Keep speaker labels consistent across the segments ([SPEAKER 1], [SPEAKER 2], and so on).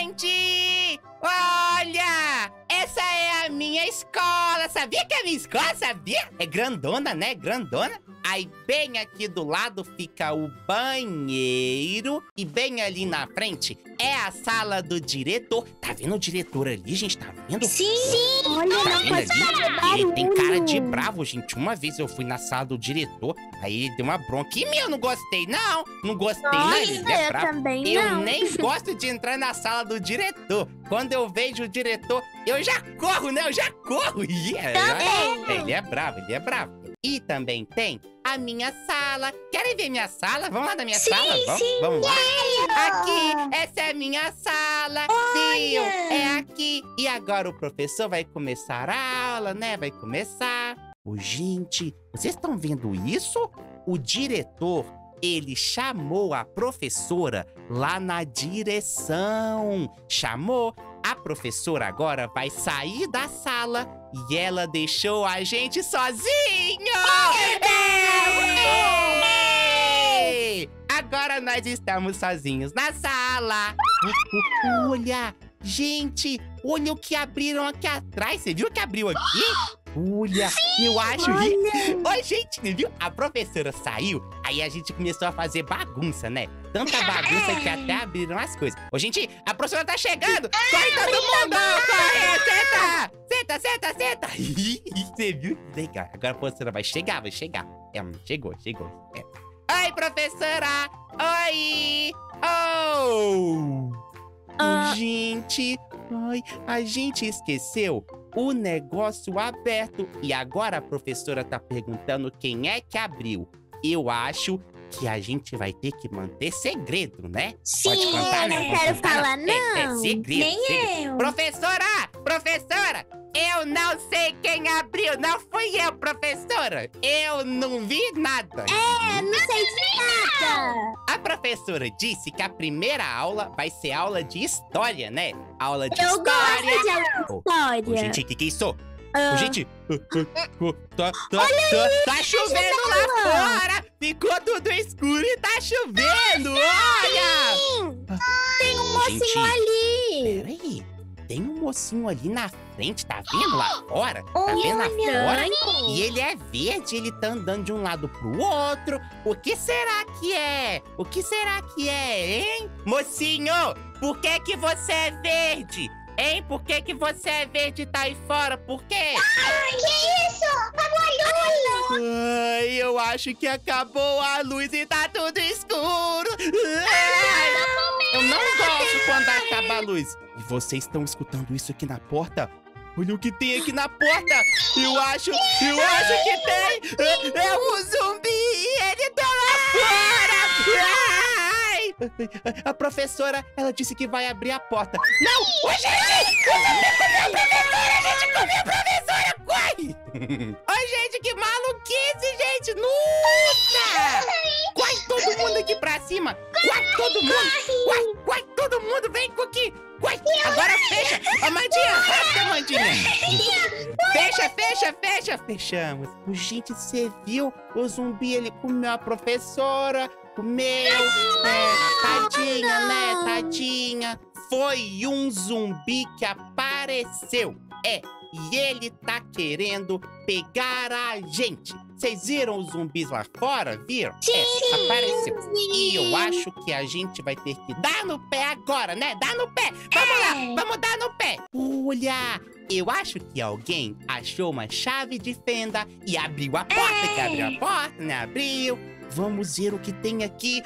[SPEAKER 1] gente! Olha! Essa é a minha escola! Sabia que é a minha escola? Sabia? É grandona, né? Grandona. Aí bem aqui do lado fica o banheiro. E bem ali na frente é a sala do diretor. Tá vendo o diretor ali, gente? Tá vendo?
[SPEAKER 2] Sim!
[SPEAKER 3] Olha,
[SPEAKER 1] Tá
[SPEAKER 3] não
[SPEAKER 1] vendo
[SPEAKER 3] pode
[SPEAKER 1] ali?
[SPEAKER 3] fazer
[SPEAKER 1] Ele tem
[SPEAKER 3] barulho.
[SPEAKER 1] cara de bravo, gente. Uma vez eu fui na sala do diretor, aí ele deu uma bronca. E eu não gostei, não. Não gostei, não. Ele é
[SPEAKER 3] Eu
[SPEAKER 1] bravo.
[SPEAKER 3] também
[SPEAKER 1] Eu
[SPEAKER 3] não.
[SPEAKER 1] nem gosto de entrar na sala do diretor. Quando eu vejo o diretor, eu já corro, né? Eu já corro. Ele é bravo, ele é bravo. E também tem a minha sala. Querem ver minha sala? Vamos lá na minha sala? Vamos lá. Aqui, essa é a minha sala. Viu? É aqui. E agora o professor vai começar a aula, né? Vai começar. Ô, gente, vocês estão vendo isso? O diretor, ele chamou a professora lá na direção. Chamou. A professora agora vai sair da sala e ela deixou a gente sozinho! Ei! Agora nós estamos sozinhos na sala. Olha, gente, olha o que abriram aqui atrás. Você viu o que abriu aqui? Olha, eu acho... Oi, gente, viu? A professora saiu, aí a gente começou a fazer bagunça, né? Tanta bagunça que até abriram as coisas. Ô, gente, a professora tá chegando! Corre todo mundo! Corre! Senta! Senta! Você viu? Legal. Agora a professora vai chegar. Chegou. Oi, professora! Oi! Oh! Gente, a gente esqueceu o negócio aberto. E agora a professora tá perguntando quem é que abriu. Eu acho que a gente vai ter que manter segredo, né?
[SPEAKER 2] Sim,
[SPEAKER 1] Pode contar, né?
[SPEAKER 3] não
[SPEAKER 1] Pode
[SPEAKER 3] quero
[SPEAKER 1] contar,
[SPEAKER 3] falar,
[SPEAKER 1] né? É
[SPEAKER 3] não.
[SPEAKER 1] segredo.
[SPEAKER 2] Nem
[SPEAKER 1] segredo.
[SPEAKER 2] eu.
[SPEAKER 1] Professora, eu não sei quem abriu. Não fui eu, professora. Eu não vi nada.
[SPEAKER 3] Não sei de nada.
[SPEAKER 1] A professora disse que a primeira aula vai ser aula de história, né? Aula de
[SPEAKER 3] Eu
[SPEAKER 1] história.
[SPEAKER 3] gosto de aula de história.
[SPEAKER 1] Ô, gente, o que é isso?
[SPEAKER 3] Ah.
[SPEAKER 1] Ô, gente, tá chovendo lá fora. Ficou tudo escuro e tá chovendo. Olha!
[SPEAKER 3] Tem um mocinho ali.
[SPEAKER 1] Peraí, tem um mocinho ali na frente, tá vendo lá fora? Tá
[SPEAKER 3] Olha,
[SPEAKER 1] vendo lá fora?
[SPEAKER 3] estranho.
[SPEAKER 1] E ele é verde, ele tá andando de um lado pro outro. O que será que é? O que será que é, hein? Mocinho, por que você é verde? Hein? Por que você é verde e tá aí fora? Por quê?
[SPEAKER 2] Que isso? Acabou a luz!
[SPEAKER 1] Ai, eu acho que acabou a luz e tá tudo escuro. Ai, eu não gosto quando acaba a luz. E vocês estão escutando isso aqui na porta? Olha o que tem aqui na porta. Eu acho que tem. É um zumbi. Ele tá lá fora. Ai. A professora, ela disse que vai abrir a porta. Não! Ô, gente! O zumbi comeu a professora! A gente comeu a professora! Corre! Ô, gente, que maluquice, gente! Nossa! Corre todo mundo aqui pra cima! Corre todo mundo! Corre todo mundo! Vem aqui! Corre! Agora fecha! Amandinha! Rápido, Amandinha! Fecha! Fechamos! Gente, você viu? O zumbi, ele comeu a professora! Comeu! Tadinha, né? Tadinha! Foi um zumbi que apareceu! E ele tá querendo pegar a gente! Vocês viram os zumbis lá fora? Viram? Apareceu! E eu acho que a gente vai ter que dar no pé agora, né? Dar no pé! Vamos lá! Vamos dar no pé! Olha! Eu acho que alguém achou uma chave de fenda e abriu a porta. Que abriu a porta, né? Abriu. Vamos ver o que tem aqui.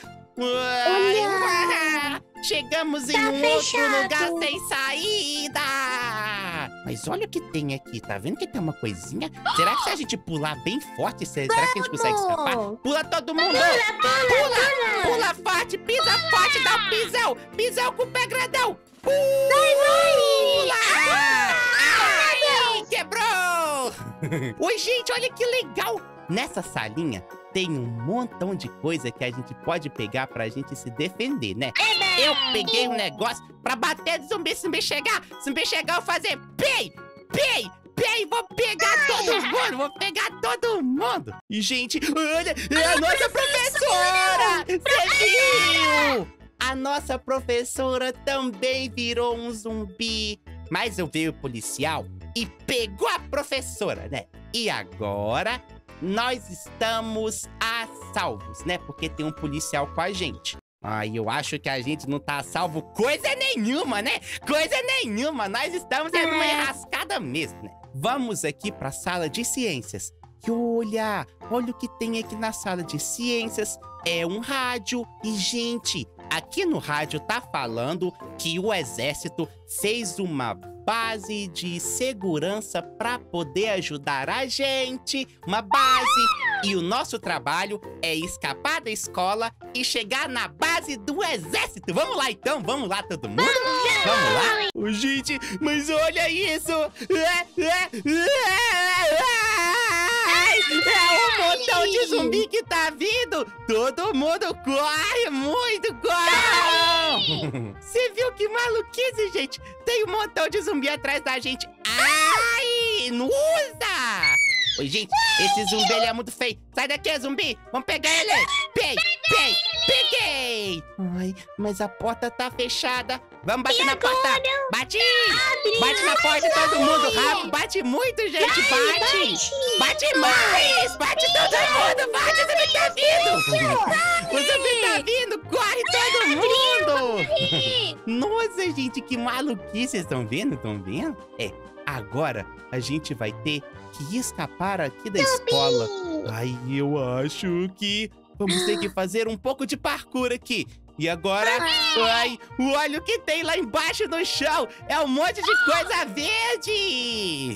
[SPEAKER 1] Chegamos em um outro lugar sem saída. Mas olha o que tem aqui. Tá vendo que tem uma coisinha? Será que se a gente pular bem forte, será que a gente consegue escapar? Pula todo mundo. Pula forte. Pisa forte. Dá um pisão. Pisão com o pé grandão. Pula. Ai, quebrou. Oi, gente, olha que legal. Nessa salinha tem um montão de coisa que a gente pode pegar pra gente se defender, né? Eu peguei um negócio pra bater no zumbi. Se zumbi chegar, eu vou fazer pei, vou pegar todo mundo. E, gente, olha, é a nossa professora! Você viu? a nossa professora também virou um zumbi. Mas eu veio o policial e pegou a professora, né? E agora nós estamos a salvos, né? Porque tem um policial com a gente. Ai, eu acho que a gente não tá a salvo coisa nenhuma, né? Coisa nenhuma. Nós estamos numa enrascada mesmo, né? Vamos aqui pra sala de ciências. E olha o que tem aqui na sala de ciências. É um rádio. E, gente, aqui no rádio tá falando que o exército fez uma base de segurança para poder ajudar a gente. Uma base. E o nosso trabalho é escapar da escola e chegar na base do exército. Vamos lá, então? Vamos lá, todo mundo? Vamos lá? Oh, gente, mas olha isso! É um montão de zumbi que tá vindo! Todo mundo corre muito, corre! Você viu que maluquice, gente? Tem um montão de zumbi atrás da gente. Ai, não usa! Oi, gente, esse zumbi ele é muito feio. Sai daqui, zumbi! Vamos pegar ele! Peguei! Ai, mas a porta tá fechada. Vamos bater na porta! Bate! Bate na porta todo mundo, rápido! Bate muito, gente! Bate mais! Bate todo mundo! Bate, o zumbi tá vindo! O zumbi tá vindo! Corre todo mundo! Nossa, gente, que maluquice! Vocês estão vendo? Estão vendo? É, agora a gente vai ter que escapar aqui da escola. Ai, eu acho que vamos ter que fazer um pouco de parkour aqui. E agora, ai, olha o que tem lá embaixo no chão. É um monte de coisa verde.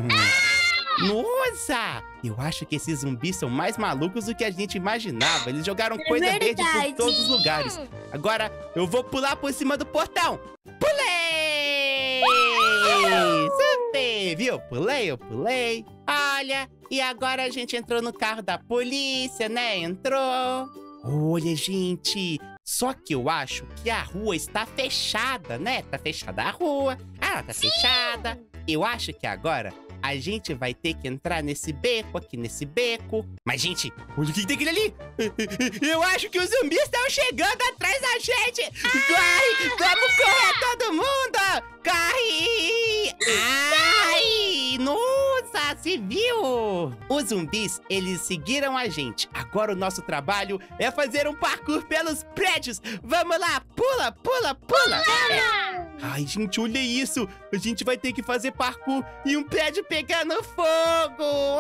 [SPEAKER 1] Nossa! Eu acho que esses zumbis são mais malucos do que a gente imaginava. Eles jogaram coisa verde por todos os lugares. Agora, eu vou pular por cima do portão. Pulei! Super! Viu? Eu pulei. Olha, e agora a gente entrou no carro da polícia, né? Entrou. Olha, gente, só que eu acho que a rua está fechada, né? Tá fechada a rua. Ah, tá fechada. Eu acho que agora a gente vai ter que entrar nesse beco, aqui nesse beco. Mas, gente, olha o que tem aquele ali. Eu acho que os zumbis estão chegando atrás da gente. Corre, vamos correr todo mundo. Corre. Ai, nossa, se viu? Os zumbis, eles seguiram a gente. Agora o nosso trabalho é fazer um parkour pelos prédios. Vamos lá, pula, pula, pula. Ai, gente, olha isso. A gente vai ter que fazer parkour e um prédio pegando fogo.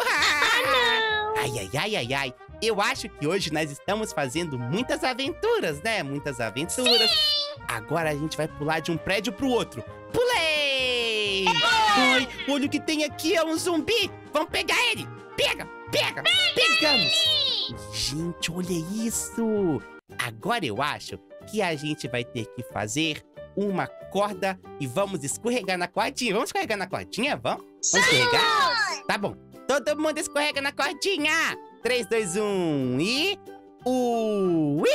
[SPEAKER 1] Ai. Eu acho que hoje nós estamos fazendo muitas aventuras, né? Muitas aventuras. Agora a gente vai pular de um prédio pro outro. Pulei! Ai, olha o que tem aqui, é um zumbi. Vamos pegar ele. Pega. Pegamos. Gente, olha isso. Agora eu acho que a gente vai ter que fazer uma corda e vamos escorregar na cordinha. Vamos escorregar na cordinha? Vamos escorregar? Tá bom. Todo mundo escorrega na cordinha. 3, 2, 1 e... Ui!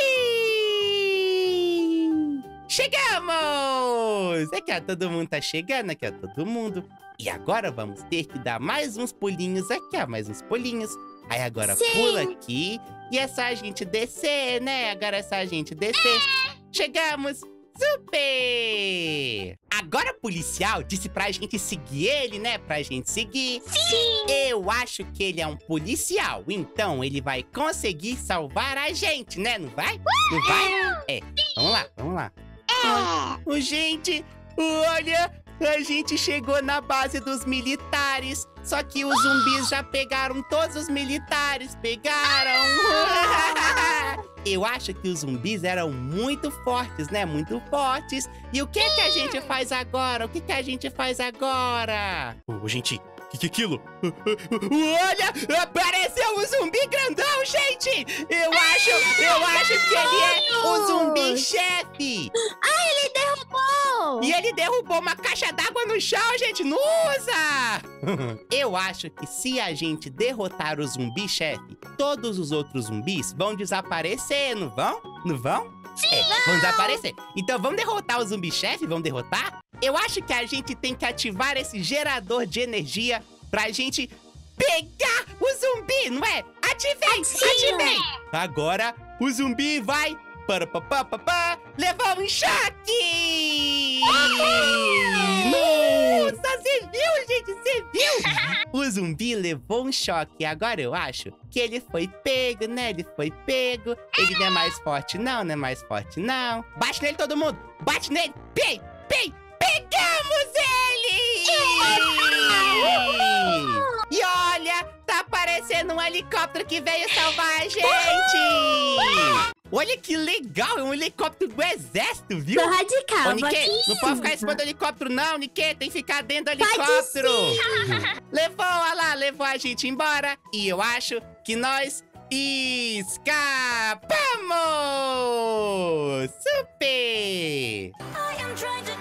[SPEAKER 1] Chegamos! Aqui, ó, todo mundo tá chegando. Aqui, ó, todo mundo. E agora vamos ter que dar mais uns pulinhos aqui, ó. Mais uns pulinhos. Aí agora pula aqui. E é só a gente descer, né? Agora é só a gente descer. Chegamos! Super! Agora o policial disse pra gente seguir ele, né? Pra gente seguir. Sim! Eu acho que ele é um policial, então ele vai conseguir salvar a gente, né? Não vai? Não vai? É. Vamos lá. Gente, olha, a gente chegou na base dos militares. Só que os zumbis já pegaram todos os militares. Pegaram! Eu acho que os zumbis eram muito fortes, né? Muito fortes. E o que que a gente faz agora? O que que a gente faz agora? Gente, o que é aquilo? Olha! Apareceu um zumbi grandão, gente! Eu acho que ele é o zumbi chefe!
[SPEAKER 3] Ele derrubou!
[SPEAKER 1] E ele derrubou uma caixa d'água no chão, gente! Não usa! Eu acho que se a gente derrotar o zumbi-chefe, todos os outros zumbis vão desaparecer, não vão? Não vão? Sim, vão desaparecer. Então vamos derrotar o zumbi-chefe? Vamos derrotar? Eu acho que a gente tem que ativar esse gerador de energia pra gente pegar o zumbi, não é? Ativei! Agora o zumbi vai... Levou um choque! Nossa, você viu, gente? Você viu? O zumbi levou um choque. Agora eu acho que ele foi pego, né? Ele foi pego. Ele não é mais forte, não. Não é mais forte, não. Bate nele, todo mundo. Bate nele. Pei, pei. Pegamos ele! E olha, tá aparecendo um helicóptero que veio salvar a gente! Olha que legal, é um helicóptero do exército, viu?
[SPEAKER 3] Tô radical,
[SPEAKER 1] Ô, Niquê, não pode ficar em cima do helicóptero não, Niquê, tem que ficar dentro do helicóptero. Levou, olha lá, levou a gente embora. E eu acho que nós escapamos! Super!
[SPEAKER 4] I am trying to